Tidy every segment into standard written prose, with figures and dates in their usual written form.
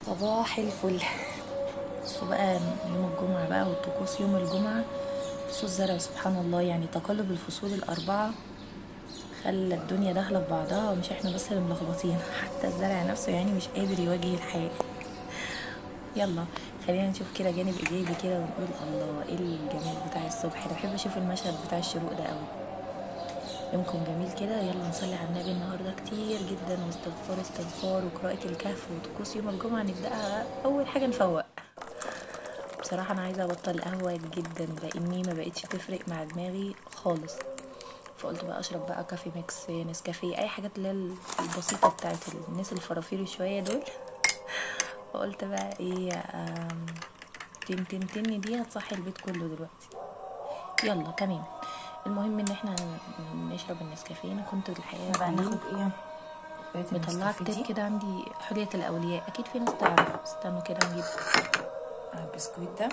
صباح الفل. بصوا بقى يوم الجمعة بقى والطقوس يوم الجمعة. بصوا الزرع سبحان الله، يعني تقلب الفصول الأربعة خلى الدنيا داخلة في بعضها، ومش احنا بس اللي ملخبطين حتى الزرع نفسه يعني مش قادر يواجه الحياة. يلا خلينا نشوف كده جانب إيجابي كده ونقول الله ايه الجمال بتاع الصبح ده. بحب أشوف المشهد بتاع الشروق ده قوي. يومكم جميل كده. يلا نصلي على النبي النهارده كتير جدا، واستغفار استغفار وقراءة الكهف وطقوس يوم الجمعة نبدأها أول حاجة نفوق. بصراحة أنا عايزة أبطل قهوة جدا لأني ما بقتش تفرق مع دماغي خالص، فقلت بقى أشرب بقى كافي ميكس نسكافيه، أي حاجات اللي هي البسيطة بتاعت الناس الفرافير شوية دول. فقلت بقى إيه تن تن تن دي هتصحي البيت كله دلوقتي. يلا تمام. المهم ان احنا نشرب النسكافيه. انا كنت الحقيقه بقى بالليل ناخد ايه؟ كوبايه مطلعه النسكافيه كتاب دي. كده عندي، حلية الأولياء، أكيد في ناس تعرف. استنوا كده نجيب. البسكويت ده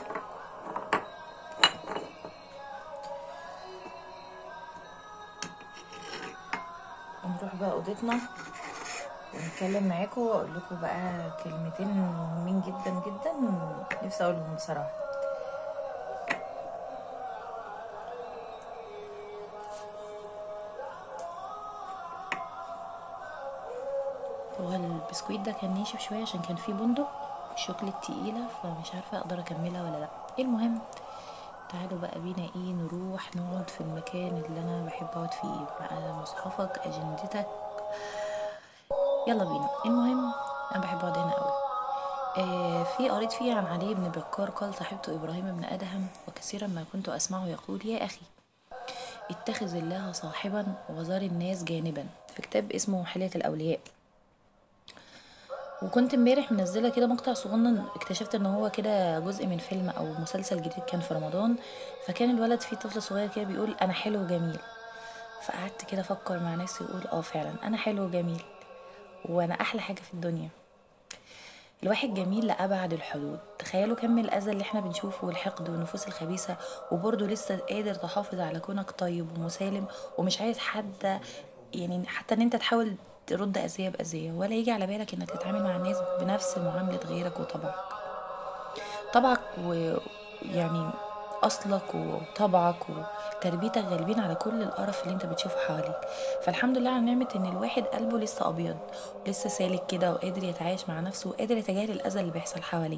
ونروح بقى اوضتنا ونتكلم معاكم واقول لكم بقى كلمتين مهمين جدا جدا نفسي اقولهم بصراحه. هو البسكويت ده كان ناشف شوية عشان كان فيه بندق والشوكليت تقيلة، فمش عارفة اقدر اكملها ولا لا. المهم تعالوا بقى بينا ايه نروح نقعد في المكان اللي انا بحب اقعد فيه، بقى مصحفك اجندتك. يلا بينا. المهم انا بحب اقعد هنا قوي. في قريت فيه عن علي بن بكار قال صاحبت ابراهيم بن ادهم وكثيرا ما كنت اسمعه يقول يا اخي اتخذ الله صاحبا وذر الناس جانبا، في كتاب اسمه حلية الاولياء. وكنت امبارح منزله كده مقطع صغنن، اكتشفت ان هو كده جزء من فيلم او مسلسل جديد كان في رمضان. فكان الولد فيه طفل صغير كده بيقول انا حلو وجميل. فقعدت كده افكر مع نفسي واقول فعلا انا حلو وجميل، وانا احلى حاجه في الدنيا. الواحد جميل لأبعد الحدود. تخيلوا كم الأذى اللي احنا بنشوفه والحقد والنفوس الخبيثة، وبرضه لسه قادر تحافظ على كونك طيب ومسالم ومش عايز حد، يعني حتى ان انت تحاول ترد أذية بأذية، ولا يجي على بالك انك تتعامل مع الناس بنفس معاملة غيرك وطبعك. طبعك ويعني أصلك وطبعك وتربيتك غالبين على كل القرف اللي انت بتشوفه حواليك. فالحمد لله على نعمة ان الواحد قلبه لسه أبيض، لسه سالك كده وقادر يتعايش مع نفسه وقادر يتجاهل الأذى اللي بيحصل حواليه.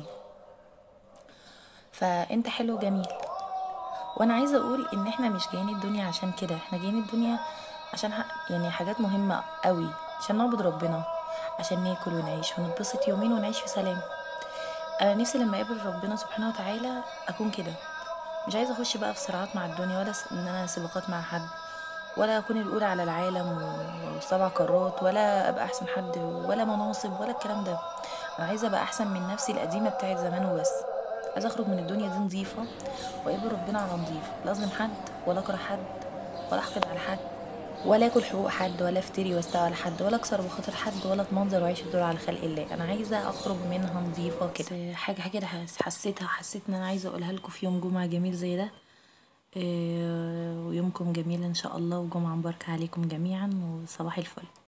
فانت حلو جميل. وانا عايزة اقول ان احنا مش جايين الدنيا عشان كده، احنا جايين الدنيا عشان يعني حاجات مهمة قوي، عشان نعبد ربنا، عشان ناكل ونعيش ونتبسط يومين ونعيش في سلام. انا نفسي لما اقابل ربنا سبحانه وتعالى اكون كده. مش عايزه اخش بقى في صراعات مع الدنيا، ولا ان انا سباقات مع حد، ولا اكون الاولى على العالم وسبع قارات، ولا ابقى احسن حد، ولا مناصب، ولا الكلام ده. انا عايزه ابقى احسن من نفسي القديمه بتاعت زمان وبس. عايزه اخرج من الدنيا دي نظيفه، واقابل ربنا على نظيف، لا اظلم حد ولا اكره حد ولا احقد على حد، ولا اكل حقوق حد، ولا افتري واستوى على حد، ولا اكسر بخاطر حد، ولا اتمنظر واعيش الدور على خلق الله. انا عايزه اخرج منها نظيفه كده. حاجه كده حسيت ان انا عايزه اقولها لكم في يوم جمعه جميل زي ده. ويومكم جميل ان شاء الله، وجمعه مباركه عليكم جميعا، وصباح الفل.